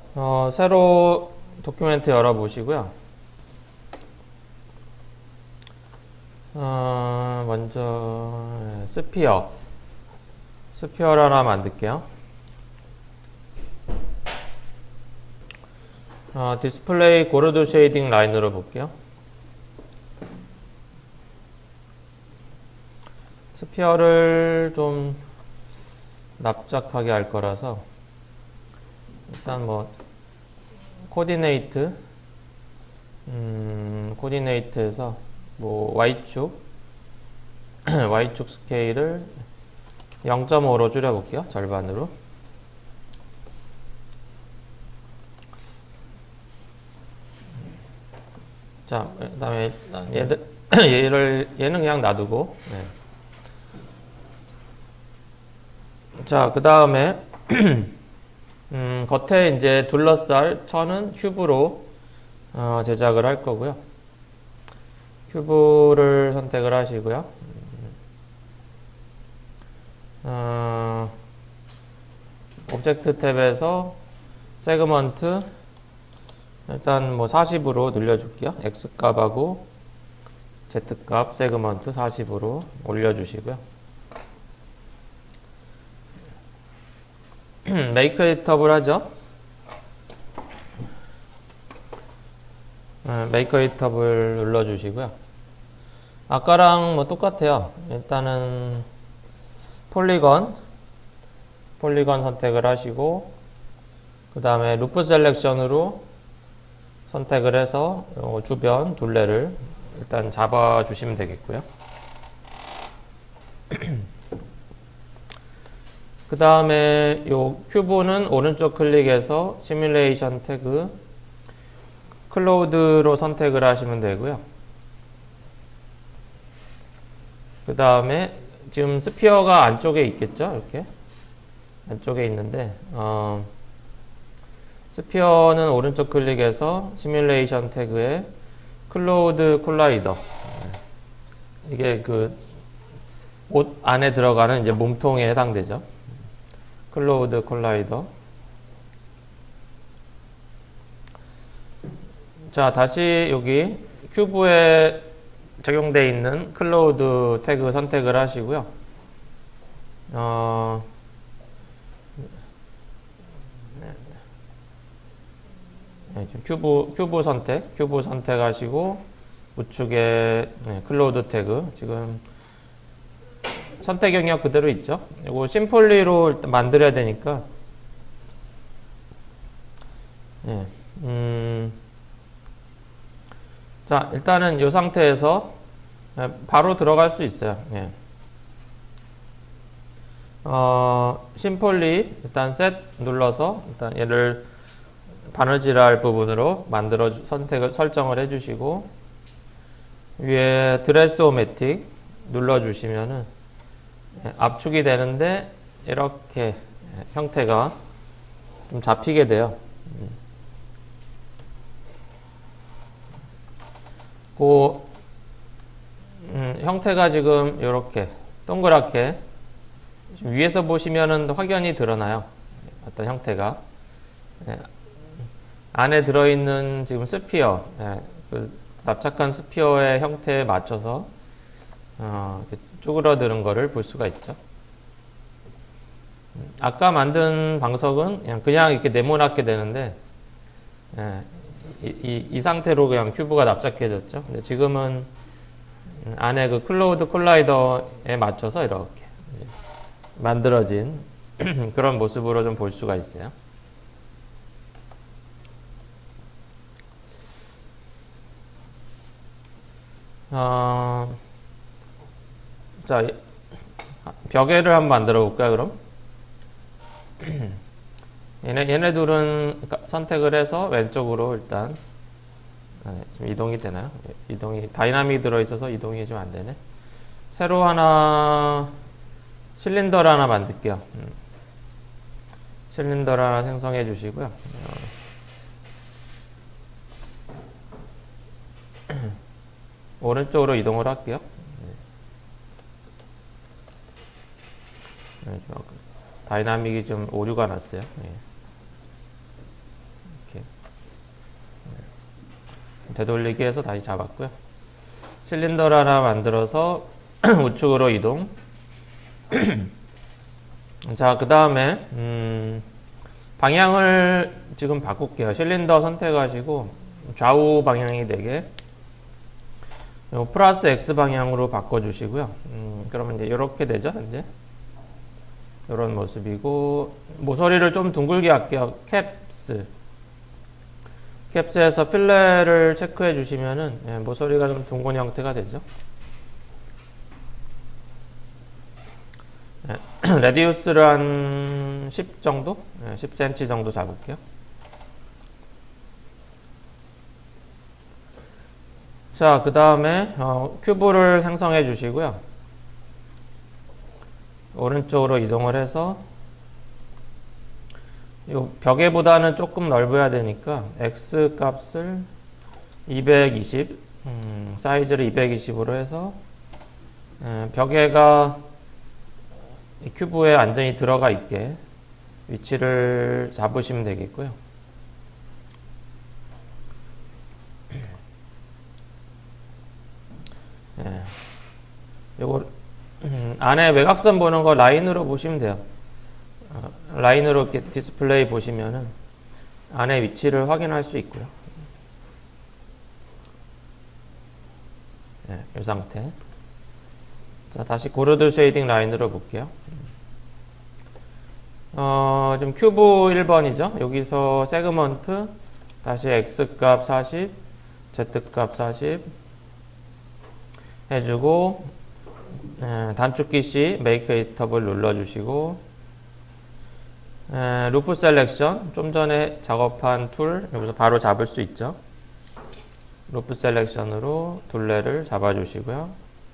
새로 도큐멘트 열어보시고요. 먼저 스피어를 하나 만들게요. 디스플레이 고르드 쉐이딩 라인으로 볼게요. 스피어를 좀 납작하게 할 거라서 일단 뭐 코디네이트에서 뭐 Y축 Y축 스케일을 0.5로 줄여볼게요. 절반으로. 자, 그 다음에 얘는 그냥 놔두고. 네. 자, 그 다음에 겉에 이제 둘러쌀 천은 큐브로 제작을 할 거고요. 큐브를 선택을 하시고요. 오브젝트 탭에서 세그먼트 일단 뭐 40으로 늘려줄게요. X 값하고 Z 값 세그먼트 40으로 올려주시고요. 메이크 에디터블 하죠. 메이크 에디터블 눌러주시고요. 아까랑 뭐 똑같아요. 일단은 폴리건 선택을 하시고 그 다음에 루프 셀렉션으로 선택을 해서 주변 둘레를 일단 잡아 주시면 되겠고요. 그 다음에 요 큐브는 오른쪽 클릭해서 시뮬레이션 태그 클로우드로 선택을 하시면 되고요. 그 다음에 지금 스피어가 안쪽에 있겠죠? 이렇게 안쪽에 있는데 스피어는 오른쪽 클릭해서 시뮬레이션 태그에 클로우드 콜라이더 이게 그 옷 안에 들어가는 이제 몸통에 해당되죠. 클로우드 콜라이더. 자, 다시 여기 큐브에 적용되어 있는 클로우드 태그 선택을 하시고요. 큐브 선택하시고 우측에 클로우드 태그 지금 선택 영역 그대로 있죠. 이거 심플리로 일단 만들어야 되니까 자, 일단은 이 상태에서 바로 들어갈 수 있어요. 심플리 일단 셋 눌러서 일단 얘를 바느질할 부분으로 설정을 해주시고 위에 드레스오매틱 눌러주시면은 압축이 되는데 이렇게 형태가 좀 잡히게 돼요. 그 형태가 지금 이렇게 동그랗게 위에서 보시면은 확연히 드러나요. 어떤 형태가 안에 들어있는 지금 스피어 그 납작한 스피어의 형태에 맞춰서 쪼그러드는 거를 볼 수가 있죠. 아까 만든 방석은 그냥 이렇게 네모나게 되는데 이 상태로 그냥 큐브가 납작해졌죠. 근데 지금은 안에 그 클로우드 콜라이더에 맞춰서 이렇게 만들어진 그런 모습으로 좀 볼 수가 있어요. 자, 벽에를 한번 만들어 볼까요, 그럼? 얘네 둘은 선택을 해서 왼쪽으로 일단 좀 이동이 되나요? 다이나믹이 들어있어서 이동이 좀 안 되네. 새로 실린더를 하나 만들게요. 실린더를 하나 생성해 주시고요. 오른쪽으로 이동을 할게요. 다이나믹이 좀 오류가 났어요. 되돌리기 해서 다시 잡았고요. 실린더를 하나 만들어서 우측으로 이동. 자, 그 다음에 방향을 지금 바꿀게요. 실린더 선택하시고 좌우 방향이 되게 플러스 X 방향으로 바꿔주시고요. 그러면 이제 이렇게 되죠. 이제 이런 모습이고, 모서리를 좀 둥글게 할게요. 캡스에서 필레를 체크해 주시면은 모서리가 좀 둥근 형태가 되죠. 레디우스를 한 10 정도? 10cm 정도 잡을게요. 자, 그 다음에 큐브를 생성해 주시고요. 오른쪽으로 이동을 해서 요 벽에보다는 조금 넓어야 되니까 X 값을 220, 사이즈를 220으로 해서 벽에가 큐브에 완전히 들어가 있게 위치를 잡으시면 되겠고요. 요거 안에 외곽선 보는 거 라인으로 보시면 돼요. 라인으로 이렇게 디스플레이 보시면은 안에 위치를 확인할 수 있고요. 이 상태. 자, 다시 고르드 쉐이딩 라인으로 볼게요. 지금 큐브 1번이죠. 여기서 세그먼트, 다시 X 값 40, Z 값 40 해주고, 단축키 C, Make Editable 눌러주시고, 루프 셀렉션, 좀 전에 작업한 툴, 여기서 바로 잡을 수 있죠. 루프 셀렉션으로 둘레를 잡아주시고요.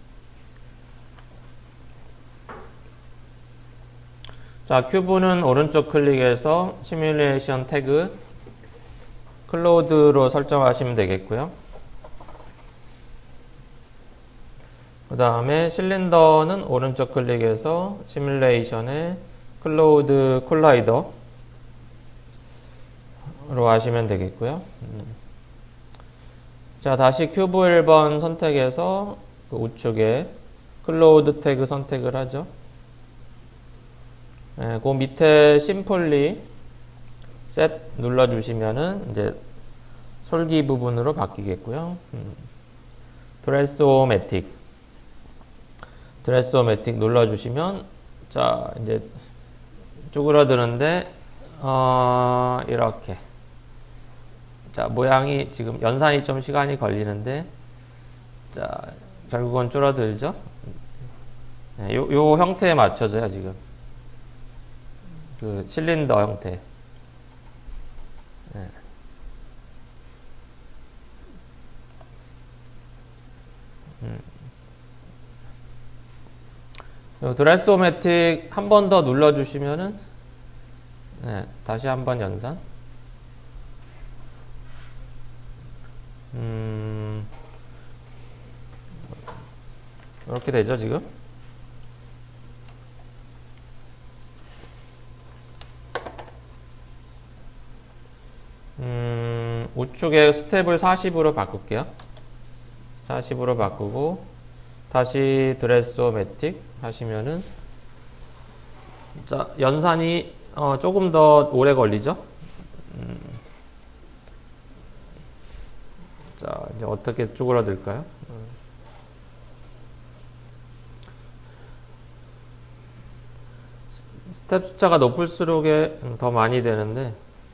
자, 큐브는 오른쪽 클릭해서 시뮬레이션 태그 클로우드로 설정하시면 되겠고요. 그 다음에 실린더는 오른쪽 클릭해서 시뮬레이션에 클로우드 콜라이더로 하시면 되겠고요. 자, 다시 큐브 1번 선택해서 그 우측에 클로우드 태그 선택을 하죠. 그 밑에 심플리 셋 눌러주시면은 이제 솔기 부분으로 바뀌겠고요. 드레스오매틱 눌러주시면 자, 이제 쪼그라드는데 이렇게 자, 모양이 지금 연산이 좀 시간이 걸리는데 자, 결국은 줄어들죠. 요 형태에 맞춰져요. 지금 그 실린더 형태. 드레스오매틱 한 번 더 눌러주시면은 다시 한번 연산. 이렇게 되죠 지금. 우측에 스텝을 40으로 바꿀게요. 40으로 바꾸고 다시 드레스오매틱 하시면은 자, 연산이 조금 더 오래 걸리죠. 자, 이제 어떻게 쪼그라들까요? 스텝 숫자가 높을수록 더 많이 되는데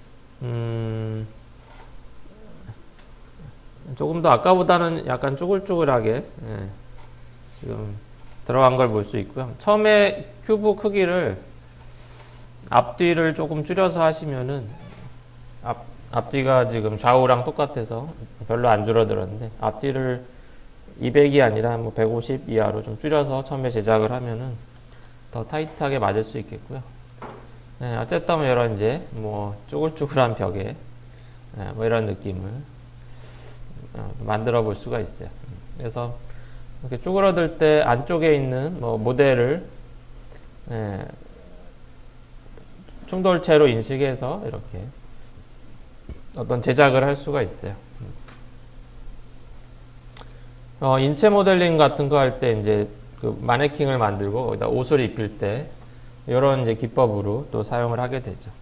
조금 더 아까보다는 약간 쪼글쪼글하게 지금 들어간 걸 볼 수 있고요. 처음에 큐브 크기를 앞뒤를 조금 줄여서 하시면은 앞뒤가 지금 좌우랑 똑같아서 별로 안 줄어들었는데 앞뒤를 200이 아니라 뭐 150 이하로 좀 줄여서 처음에 제작을 하면은 더 타이트하게 맞을 수 있겠고요. 어쨌든 뭐 이런 이제 뭐 쪼글쪼글한 벽에 뭐 이런 느낌을 만들어 볼 수가 있어요. 그래서 이렇게 쪼그라들 때 안쪽에 있는 뭐 모델을 충돌체로 인식해서 이렇게 어떤 제작을 할 수가 있어요. 인체 모델링 같은 거 할 때 이제 그 마네킹을 만들고 거기다 옷을 입힐 때 이런 이제 기법으로 또 사용을 하게 되죠.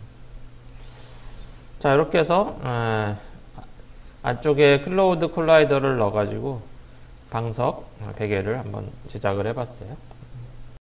자, 이렇게 해서 안쪽에 클로우드 콜라이더를 넣어가지고 방석 베개를 한번 제작을 해봤어요.